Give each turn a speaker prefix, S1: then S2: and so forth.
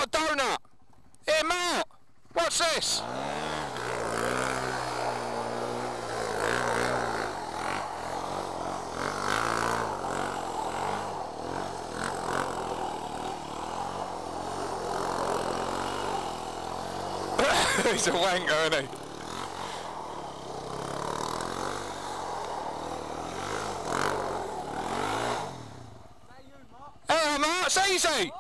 S1: donut. Here, Mark. What's this? He's a wanker, isn't he? Hey, Mark, it's easy.